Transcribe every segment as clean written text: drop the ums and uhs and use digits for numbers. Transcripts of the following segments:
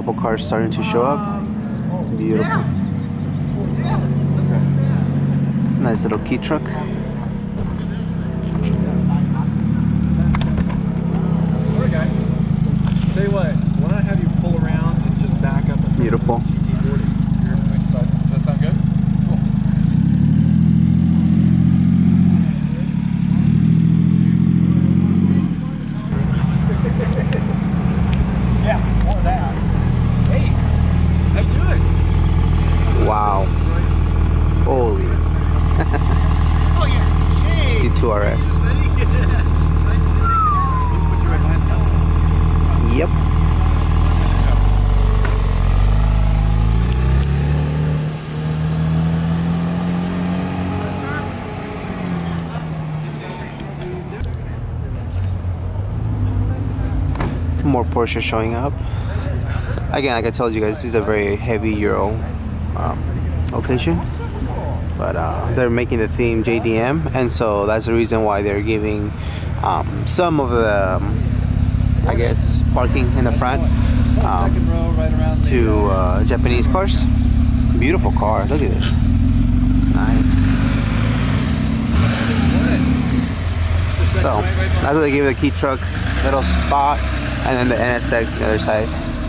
couple cars starting to show up. Beautiful. Nice little key truck. Alright guys, tell you what, why don't I have you pull around and just back up and beautiful. GT40. Does that sound good? Cool. Yeah, more of that. Hey, how you doing? Wow. Holy. Oh yeah. Hey. GT2 RS. Yep. More Porsche showing up. Again, like I told you guys, this is a very heavy Euro location. But they're making the theme JDM, and so that's the reason why they're giving some of the, I guess, parking in the front to Japanese cars. Beautiful car. Look at this. Nice. So that's what they gave the key truck, little spot, and then the NSX on the other side.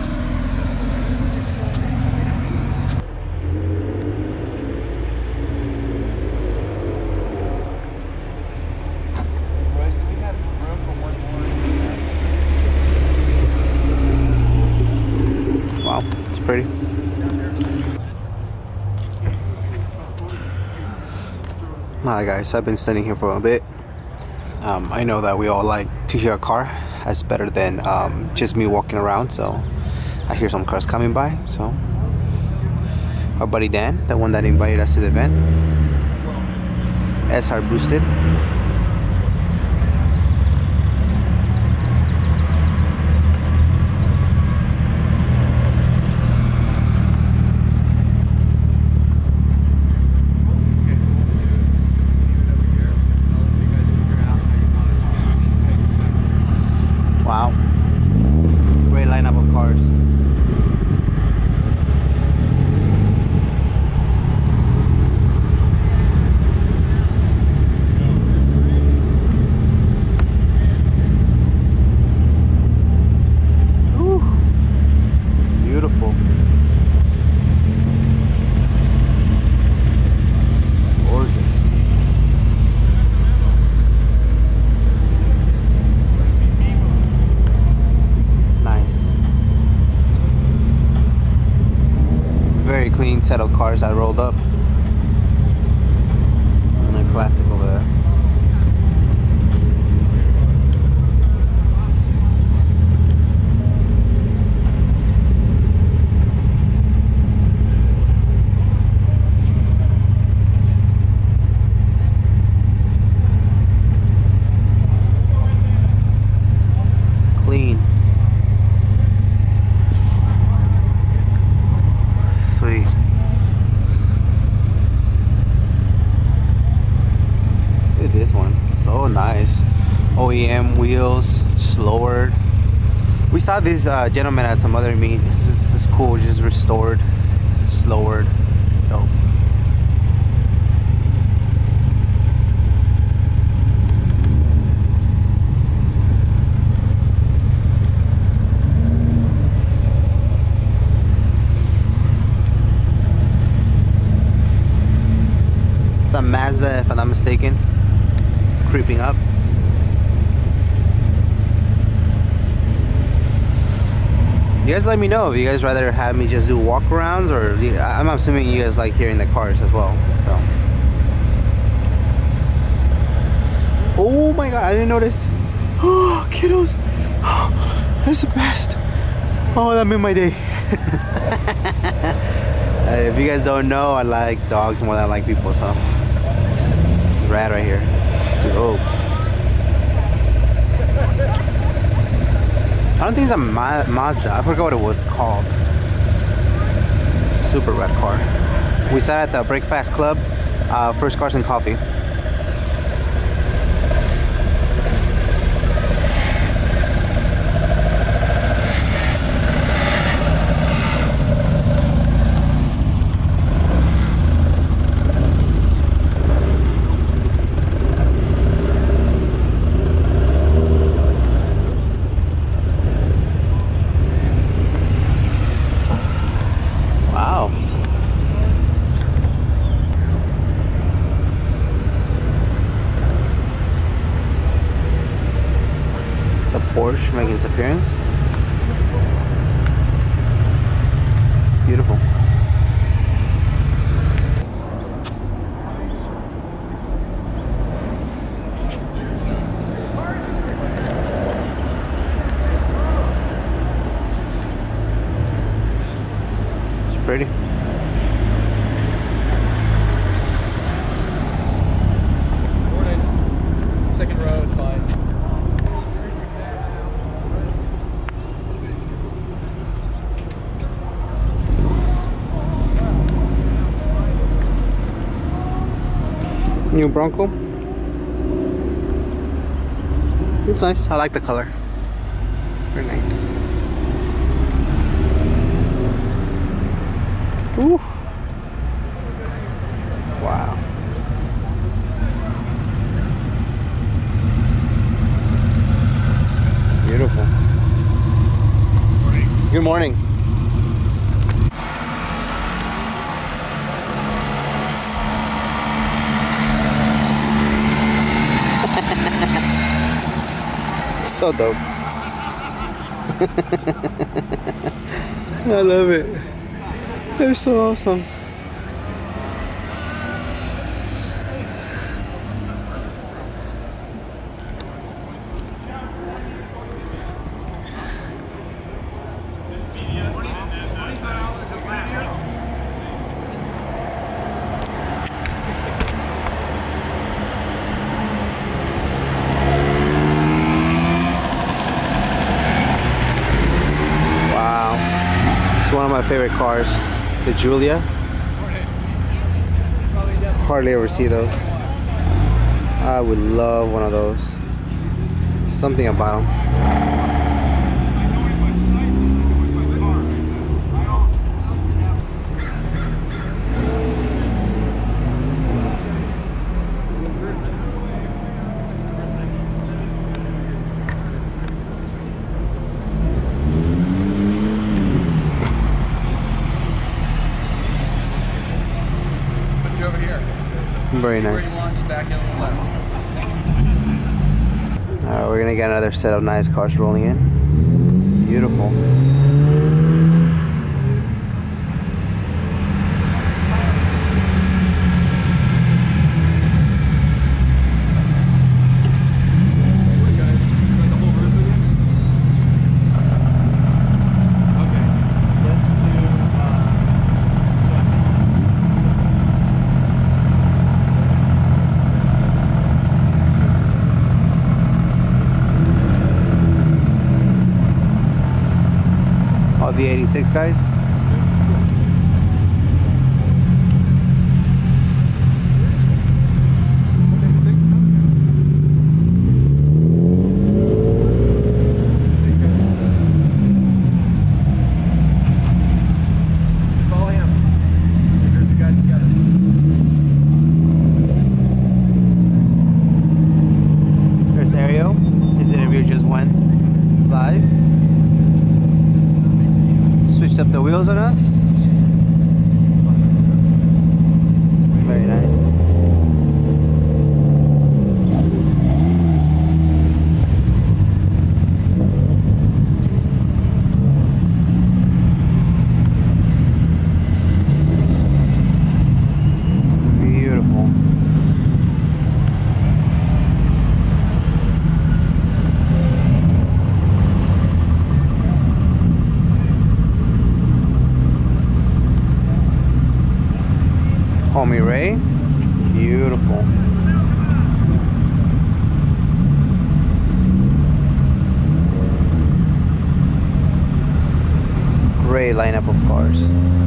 Wow, it's pretty. Alright guys, I've been standing here for a bit. I know that we all like to hear a car. That's better than just me walking around, so I hear some cars coming by. So our buddy Dan, the one that invited us to the event, SR boosted. Wow, great lineup of cars. Whew. Beautiful. Gorgeous. Very clean set of cars that rolled up. And a classic over there. Clean. Sweet. Look at this one. So nice. OEM wheels, just lowered. We saw this gentleman at some other meet. It's just cool, just restored, just lowered. Dope. The Mazda, if I'm not mistaken, creeping up. You guys let me know if you guys rather have me just do walk-arounds, or I'm assuming you guys like hearing the cars as well. So, oh my god, I didn't notice. Oh, kiddos, oh, that's the best. Oh, that made my day. If you guys don't know, I like dogs more than I like people, so it's rad right here. It's dope. I don't think it's a Mazda. I forgot what it was called. Super rad car. We sat at the Breakfast Club, First Cars and Coffee. Porsche making its appearance. Beautiful. It's pretty. Morning. Second row is fine. New Bronco. It's nice. I like the color. Very nice. Oof. Wow. Beautiful. Morning. Good morning. So dope. I love it. They're so awesome. One of my favorite cars, the Julia. Hardly ever see those. I would love one of those. Something about them. Very nice. Alright, we're gonna get another set of nice cars rolling in. Beautiful. All the 86 guys. There's Ariel. His interview just went live. Switched up the wheels on us. Very nice. Beautiful. Homie Ray, beautiful. Great lineup of cars.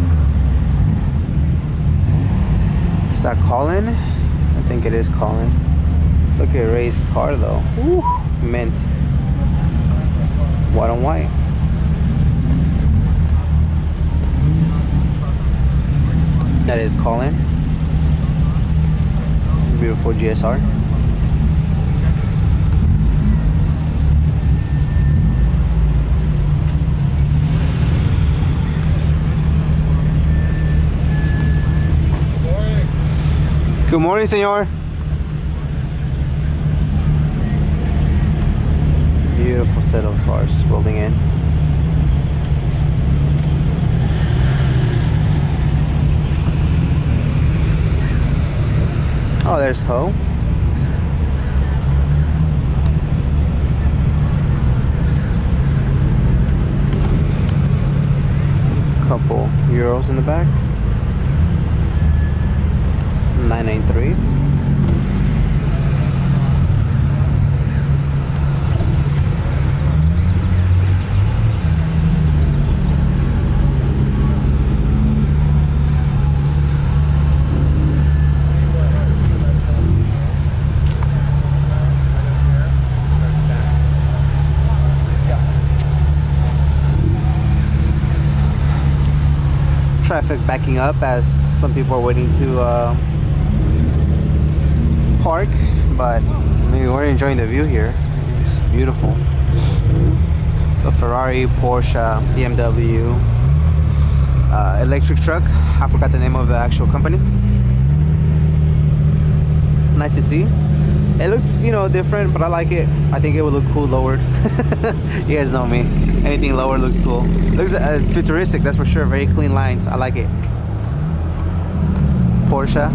Is that Colin? I think it is Colin. Look at Ray's car though. Woo, mint. White on white. That is Colin. Beautiful GSR. Good morning, senor. Beautiful set of cars rolling in. Oh, there's Ho. Couple Euros in the back. 993. Traffic backing up as some people are waiting to park, but I mean, we're enjoying the view here. It's beautiful. So Ferrari, Porsche, BMW, electric truck. I forgot the name of the actual company. Nice to see. It looks, you know, different, but I like it. I think it would look cool lowered. You guys know me. Anything lower looks cool. Looks futuristic, that's for sure. Very clean lines. I like it. Porsche.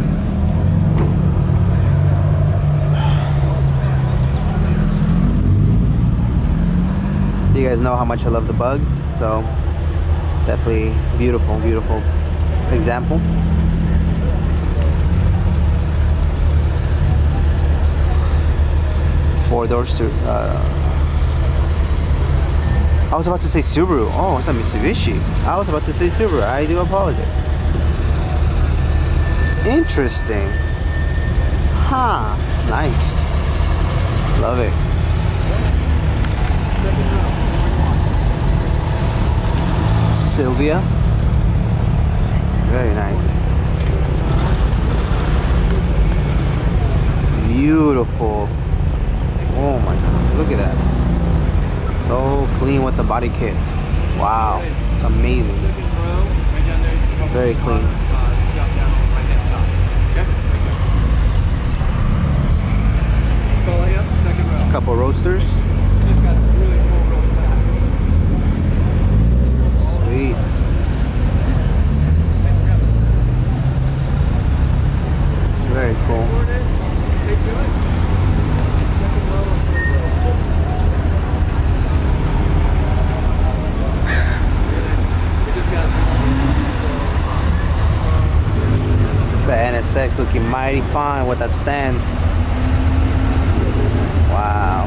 You guys know how much I love the bugs, so definitely beautiful, beautiful example. Four-door I was about to say Subaru. Oh, it's a Mitsubishi. I was about to say Subaru. I do apologize. Interesting. Huh. Nice. Love it. Sylvia. Very nice. Beautiful. Oh my god, look at that. So clean with the body kit. Wow, it's amazing. Very clean. Couple roasters. Sweet. Very cool. The NSX looking mighty fine with that stance. Wow.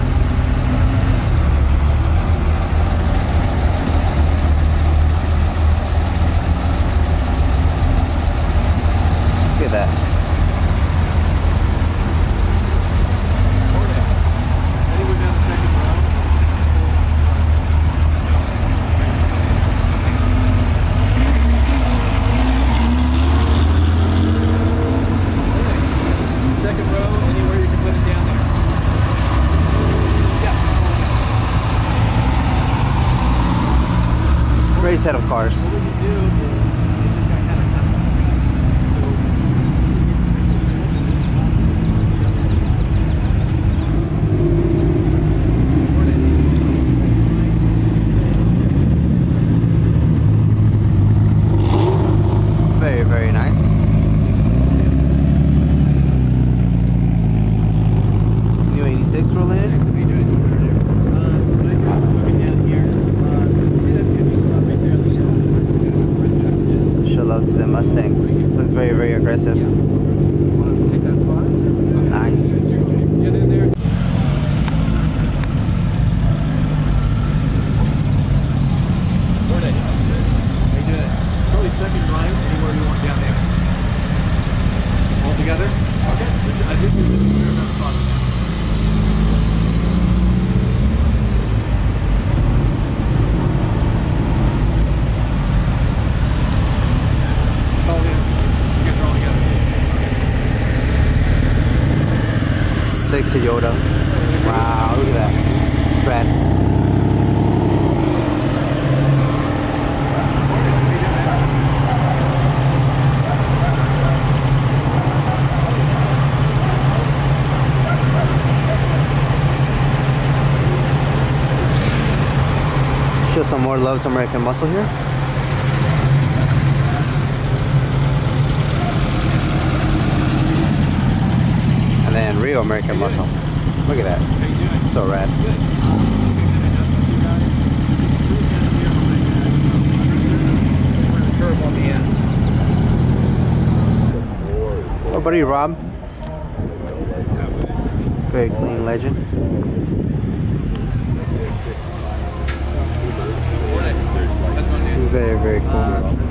Look at that. Great set of cars. Very, very nice. New 86 rolling in. Love to the Mustangs. Looks very, very aggressive. Nice. Probably second right, anywhere you want down there. All together? Okay. I think we're going to do another spot. Sick Toyota. Wow, look at that. It's rad. some more love to American Muscle here. And then real American Muscle. Look at that. How you doing? So rad. Good. Curve on the end. Our buddy Rob. Very clean legend. Very, very cool.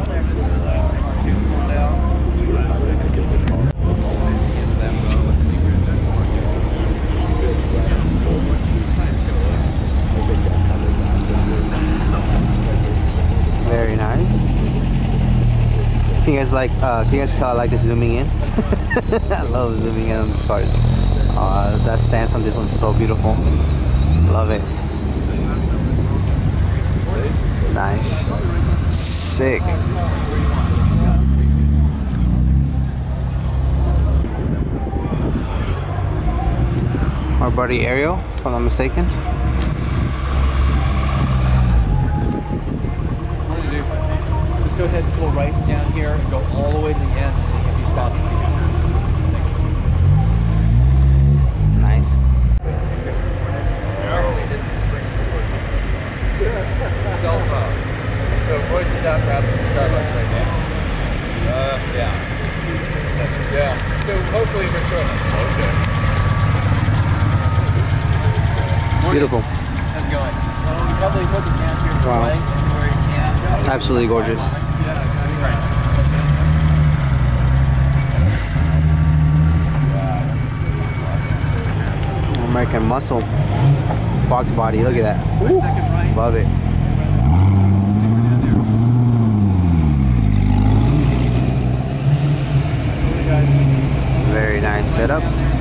Very nice. Can you guys can you guys tell I like this zooming in? I love zooming in on these cars. That stance on this one's so beautiful. Love it. Nice. Sick. Our buddy Ariel, if I'm not mistaken. What do you do? Just go ahead and pull right down here and go all the way to the end and you have these spots again. Nice. Cell phone. So voice is out, grab some Starbucks right now. Yeah. Yeah. So hopefully we're short. Okay. Beautiful. How's it going? You probably put the can here Wow. right where you can. Absolutely gorgeous. American Muscle. Fox body, look at that. Woo. Love it. Very nice setup.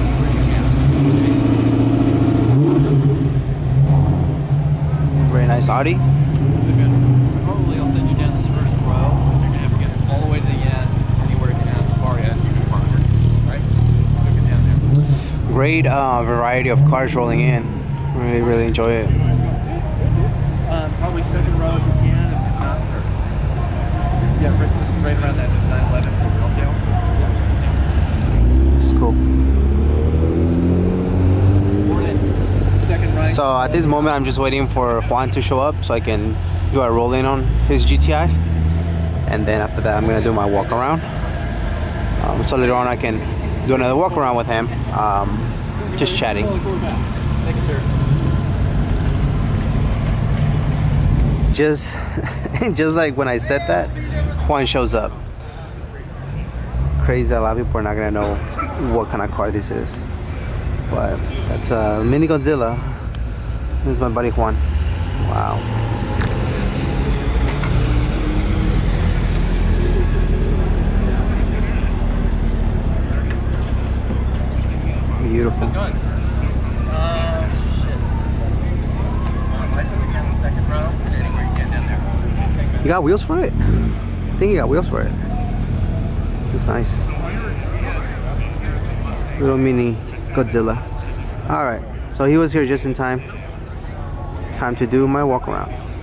Very nice Audi. Probably I'll send you down this first row. You're gonna have to get all the way to the end, anywhere you can have the far end, you can park it. Right? Look it down there. Great variety of cars rolling in. Really, really enjoy it. Probably second row if you can, if not third. Yeah, right around that 911 tail. It's cool. Second right. So at this moment, I'm just waiting for Juan to show up so I can do a roll in on his GTI. And then after that, I'm gonna do my walk around. So later on, I can do another walk around with him, just chatting. Thank you, sir. Just like when I said that, Juan shows up. Crazy that a lot of people are not gonna know what kind of car this is, but that's a mini Godzilla. This is my buddy Juan. Wow. Beautiful. How's it going? Shit. Right from the second row, and anywhere you can down there. You got wheels for it? I think you got wheels for it. This looks nice. Little mini Godzilla. Alright, so he was here just in time. Time to do my walk around.